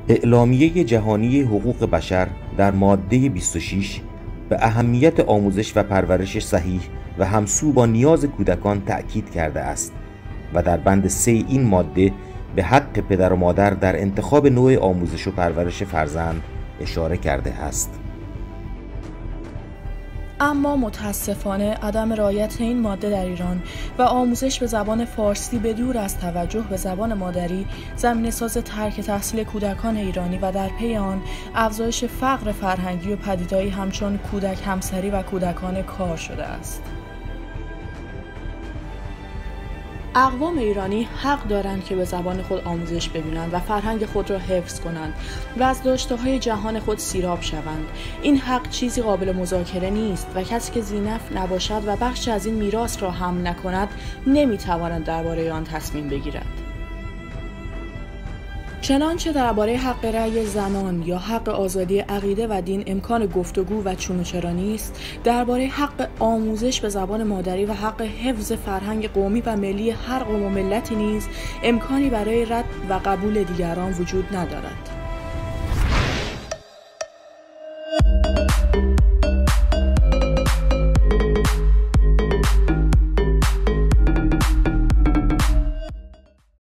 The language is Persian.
اعلامیه جهانی حقوق بشر در ماده 26 به اهمیت آموزش و پرورش صحیح و همسو با نیاز کودکان تأکید کرده است و در بند 3 این ماده به حق پدر و مادر در انتخاب نوع آموزش و پرورش فرزند اشاره کرده است. اما متاسفانه عدم رعایت این ماده در ایران و آموزش به زبان فارسی به دور از توجه به زبان مادری زمینه‌ساز ترک تحصیل کودکان ایرانی و در پی آن افزایش فقر فرهنگی و پدیده‌ای همچون کودک همسری و کودکان کار شده است. اقوام ایرانی حق دارند که به زبان خود آموزش ببینند و فرهنگ خود را حفظ کنند و از داشته‌های جهان خود سیراب شوند. این حق چیزی قابل مذاکره نیست و کسی که ذی‌نفع نباشد و بخشی از این میراث را حمل نکند نمیتواند درباره آن تصمیم بگیرد. چنانچه درباره حق رأی زنان یا حق آزادی عقیده و دین امکان گفتگو و چون و چرا نیست، درباره حق آموزش به زبان مادری و حق حفظ فرهنگ قومی و ملی هر قوم و ملتی نیز امکانی برای رد و قبول دیگران وجود ندارد.